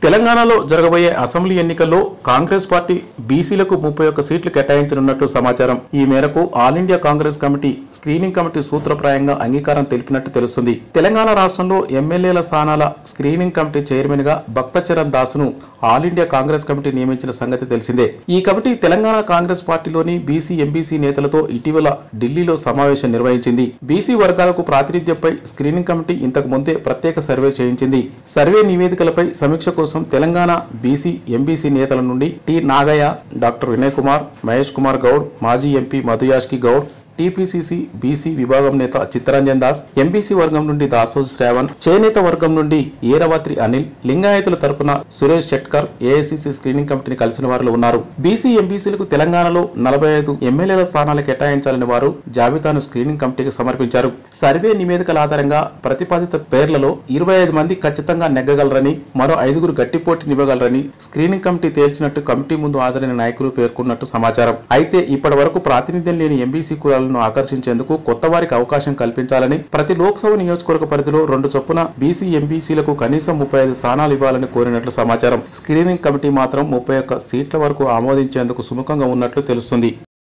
తెలంగాణలో జరగబోయే అసెంబ్లీ ఎన్నికల్లో కాంగ్రెస్ పార్టీ బీసీలకు 31 సీట్లు కేటాయించనున్నట్లు సమాచారం. ఈ మేరకు all India Congress committee screening committee సూత్రప్రాయంగా అంగీకారం తెలిపినట్టు తెలుస్తుంది. తెలంగాణ రాష్ట్రంలో ఎమ్మెల్యేల స్థానాల స్క్రీనింగ్ కమిటీ చైర్మన్ గా భక్తచరణ్ దాస్ను ఆల్ ఇండియా కాంగ్రెస్ కమిటీ నియమించిన సంగతి తెలిసిందే. ఈ కమిటీ తెలంగాణ కాంగ్రెస్ పార్టీలోని బీసీ ఎంబీసీ నేతలతో ఇటీవల ఢిల్లీలో సమావేశం నిర్వహించింది. బీసీ వర్గాలకు ప్రాతినిధ్యంపై స్క్రీనింగ్ కమిటీ ఇంతకు ముందే ప్రత్యేక సర్వే చేయించింది. సర్వే నివేదికలపై సమీక్ష కోసం తెలంగాణ బీసీ ఎంబీసీ నేతల నుండి టి నాగయ్య, డాక్టర్ వినయ్ కుమార్, మహేష్ కుమార్ గౌడ్, మాజీ MP Madhu Yashki Goud, TPCC BC విభాగం నేత చిత్తరంజన్ దాస్, ఎంబీసీ వర్గం నుండి దాసోజు శ్రావణ్, చేనేత వర్గం నుండి ఈరవత్రి అనిల్, లింగాయతుల తరపున సురేష్ షెట్కర్ ఏఐసీసీ స్క్రీనింగ్ కమిటీని కలిసిన వారిలో ఉన్నారు. బీసీ ఎంబీసీలకు తెలంగాణలో 45 ఎమ్మెల్యేల స్థానాలు కేటాయించాలని వారు జాబితాను స్క్రీనింగ్ కమిటీకి సమర్పించారు. సర్వే నివేదికల ఆధారంగా ప్రతిపాదిత పేర్లలో 25 మంది ఖచ్చితంగా నెగ్గగలరని, మరో 5 గట్టి పోటీనివ్వగలరని స్క్రీనింగ్ కమిటీ తేల్చినట్టు కమిటీ ముందు హాజరైన నాయకులు పేర్కొన్నట్టు సమాచారం. అయితే ఇప్పటి వరకు ప్రాతినిధ్యం లేని ఎంబీసీ కులాలను ఆకర్షించేందుకు కొత్త వారికి అవకాశం కల్పించాలని, ప్రతి లోక్సభ నియోజకవర్గ పరిధిలో 2 చొప్పున బీసీ ఎంబీసీలకు కనీసం 35 స్థానాలు ఇవ్వాలని కోరినట్లు సమాచారం. స్క్రీనింగ్ కమిటీ మాత్రం 31 సీట్ల వరకు ఆమోదించేందుకు సుముఖంగా ఉన్నట్లు తెలుస్తుంది.